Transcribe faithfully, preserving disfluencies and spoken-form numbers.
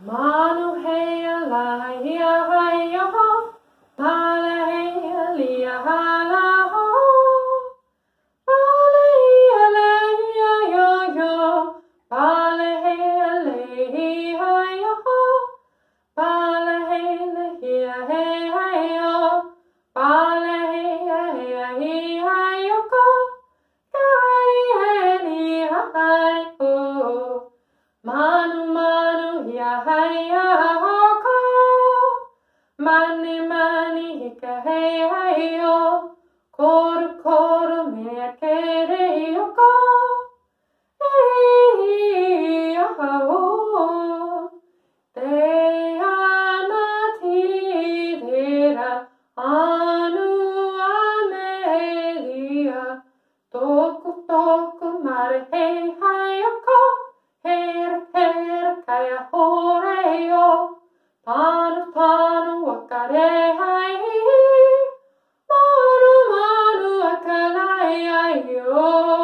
Manu hea la hea hai ho, pala hea lia hala ho, pala hea la hea yo yo, pala hea le hea yo ho, pala hea le hea hea yo, pala hea hea hea yo ko, kai hea ni hai ho. Manu manu hia haia hoko, mani mani hika hei hai o, koru koru mea kere hoko, hei aha o. Te ana tidera anu amelia, toku toku mare hei hai hoko, hera hera kaya horeo, panu panu wakare hai, manu manu akalai ai o.